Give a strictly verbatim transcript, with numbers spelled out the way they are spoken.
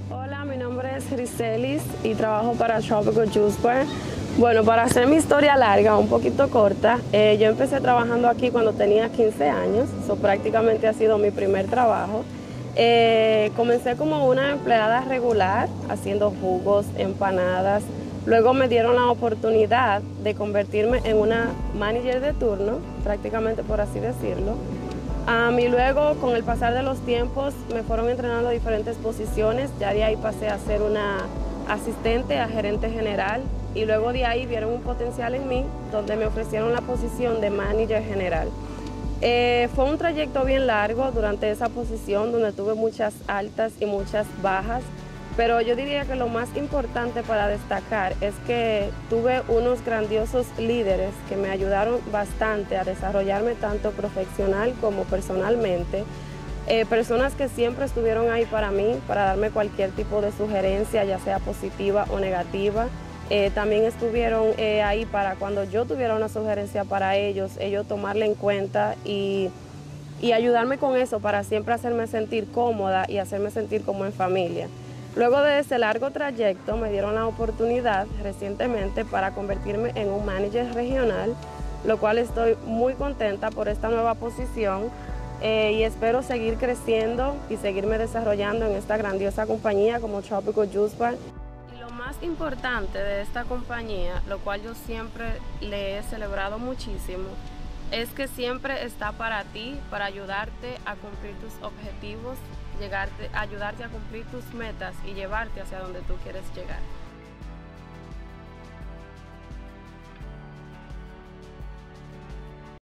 Hola, mi nombre es Rizelis y trabajo para Tropical Juice Bar. Bueno, para hacer mi historia larga, un poquito corta, eh, yo empecé trabajando aquí cuando tenía quince años, eso prácticamente ha sido mi primer trabajo. Eh, comencé como una empleada regular, haciendo jugos, empanadas. Luego me dieron la oportunidad de convertirme en una manager de turno, prácticamente por así decirlo. Um, y luego, con el pasar de los tiempos, me fueron entrenando a diferentes posiciones. Ya de ahí pasé a ser una asistente a gerente general. Y luego de ahí vieron un potencial en mí, donde me ofrecieron la posición de manager general. Eh, fue un trayecto bien largo durante esa posición, donde tuve muchas altas y muchas bajas. Pero yo diría que lo más importante para destacar es que tuve unos grandiosos líderes que me ayudaron bastante a desarrollarme tanto profesional como personalmente. Eh, personas que siempre estuvieron ahí para mí, para darme cualquier tipo de sugerencia, ya sea positiva o negativa. Eh, también estuvieron eh, ahí para cuando yo tuviera una sugerencia para ellos, ellos tomarla en cuenta y, y ayudarme con eso para siempre hacerme sentir cómoda y hacerme sentir como en familia. Luego de ese largo trayecto me dieron la oportunidad recientemente para convertirme en un manager regional, lo cual estoy muy contenta por esta nueva posición eh, y espero seguir creciendo y seguirme desarrollando en esta grandiosa compañía como Tropical Juice Bar. Y lo más importante de esta compañía, lo cual yo siempre le he celebrado muchísimo, es que siempre está para ti, para ayudarte a cumplir tus objetivos, llegarte, ayudarte a cumplir tus metas y llevarte hacia donde tú quieres llegar.